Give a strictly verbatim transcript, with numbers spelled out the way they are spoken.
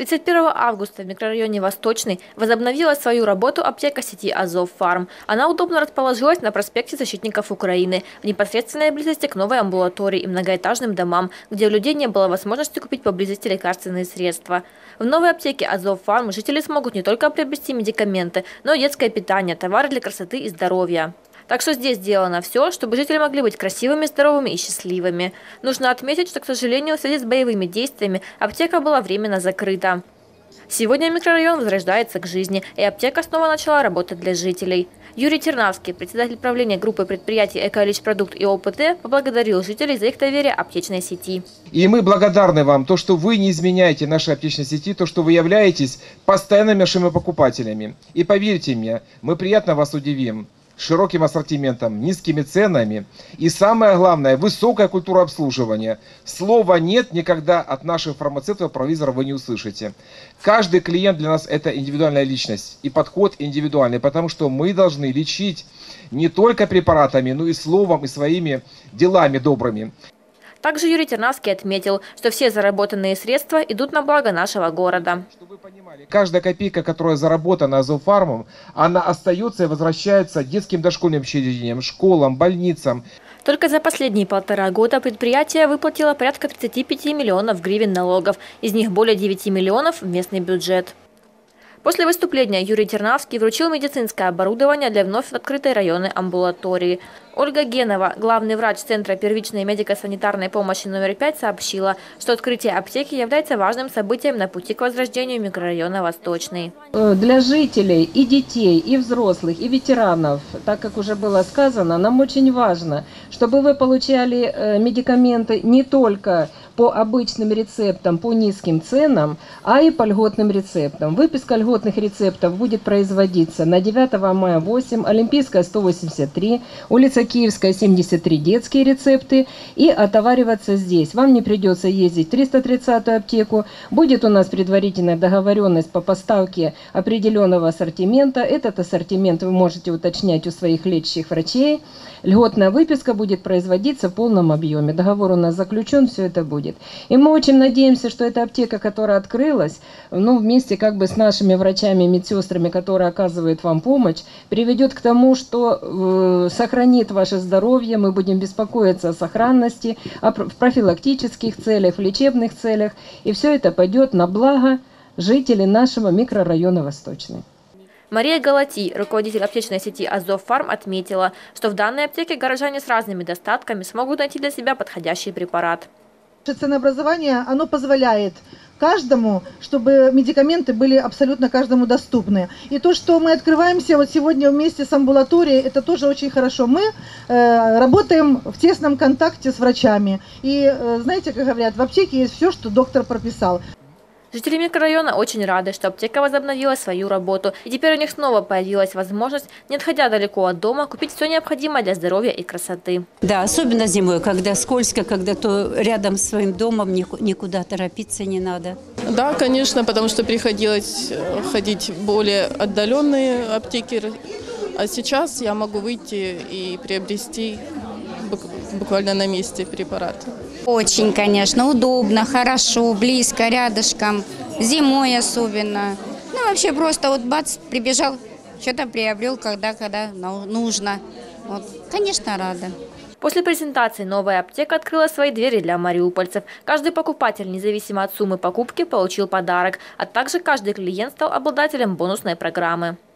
тридцать первого августа в микрорайоне Восточный возобновила свою работу аптека сети «Азов Фарм». Она удобно расположилась на проспекте Защитников Украины, в непосредственной близости к новой амбулатории и многоэтажным домам, где у людей не было возможности купить поблизости лекарственные средства. В новой аптеке «Азов Фарм» жители смогут не только приобрести медикаменты, но и детское питание, товары для красоты и здоровья. Так что здесь сделано все, чтобы жители могли быть красивыми, здоровыми и счастливыми. Нужно отметить, что, к сожалению, в связи с боевыми действиями аптека была временно закрыта. Сегодня микрорайон возрождается к жизни, и аптека снова начала работать для жителей. Юрий Тернавский, председатель правления группы предприятий «Эколичпродукт» и ОПТ, поблагодарил жителей за их доверие аптечной сети. И мы благодарны вам, то, что вы не изменяете нашей аптечной сети, то, что вы являетесь постоянными нашими покупателями. И поверьте мне, мы приятно вас удивим широким ассортиментом, низкими ценами и, самое главное, высокая культура обслуживания. Слова «нет» никогда от наших фармацевтов, провизоров вы не услышите. Каждый клиент для нас – это индивидуальная личность и подход индивидуальный, потому что мы должны лечить не только препаратами, но и словом, и своими делами добрыми. Также Юрий Тернавский отметил, что все заработанные средства идут на благо нашего города. Чтобы вы понимали, каждая копейка, которая заработана «Азов Фармом», она остается и возвращается детским дошкольным учреждениям, школам, больницам. Только за последние полтора года предприятие выплатило порядка тридцати пяти миллионов гривен налогов, из них более девяти миллионов в местный бюджет. После выступления Юрий Тернавский вручил медицинское оборудование для вновь открытой районной амбулатории. Ольга Генова, главный врач Центра первичной медико-санитарной помощи номер пять, сообщила, что открытие аптеки является важным событием на пути к возрождению микрорайона Восточный. Для жителей и детей, и взрослых, и ветеранов, так как уже было сказано, нам очень важно, чтобы вы получали медикаменты не только по обычным рецептам, по низким ценам, а и по льготным рецептам. Выписка льготных рецептов будет производиться на девятого мая восемь, Олимпийская сто восемьдесят три, улица Киевская семьдесят три, детские рецепты, и отовариваться здесь. Вам не придется ездить в триста тридцатую аптеку. Будет у нас предварительная договоренность по поставке определенного ассортимента. Этот ассортимент вы можете уточнять у своих лечащих врачей. Льготная выписка будет производиться в полном объеме. Договор у нас заключен, все это будет. И мы очень надеемся, что эта аптека, которая открылась, ну, вместе как бы с нашими врачами и медсестрами, которые оказывают вам помощь, приведет к тому, что э, сохранит ваше здоровье, мы будем беспокоиться о сохранности, о, в профилактических целях, в лечебных целях. И все это пойдет на благо жителей нашего микрорайона Восточный. Мария Галати, руководитель аптечной сети «Азов Фарм», отметила, что в данной аптеке горожане с разными достатками смогут найти для себя подходящий препарат. Ценообразование, оно позволяет каждому, чтобы медикаменты были абсолютно каждому доступны. И то, что мы открываемся вот сегодня вместе с амбулаторией, это тоже очень хорошо. Мы э, работаем в тесном контакте с врачами. И э, знаете, как говорят, в аптеке есть все, что доктор прописал. Жители микрорайона очень рады, что аптека возобновила свою работу. И теперь у них снова появилась возможность, не отходя далеко от дома, купить все необходимое для здоровья и красоты. Да, особенно зимой, когда скользко, когда то рядом с своим домом, никуда торопиться не надо. Да, конечно, потому что приходилось ходить в более отдаленные аптеки. А сейчас я могу выйти и приобрести буквально на месте препарат. Очень, конечно, удобно, хорошо, близко, рядышком, зимой особенно. Ну, вообще просто вот бац, прибежал, что-то приобрел, когда, когда нужно. Вот, конечно, рада. После презентации новая аптека открыла свои двери для мариупольцев. Каждый покупатель, независимо от суммы покупки, получил подарок, а также каждый клиент стал обладателем бонусной программы.